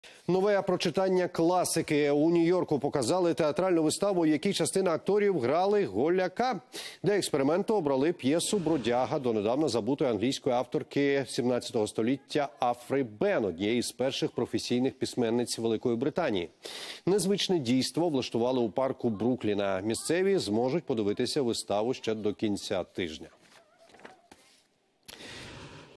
Нове прочитання класики. У Нью-Йорку показали театральну виставу, в якій частина акторів грали голяка. Для експерименту обрали п'єсу «Бродяга» донедавна забутої англійської авторки 17 століття Афри Бен, однієї з перших професійних письменниць Великої Британії. Незвичне дійство влаштували у парку Брукліна. Місцеві зможуть подивитися виставу ще до кінця тижня.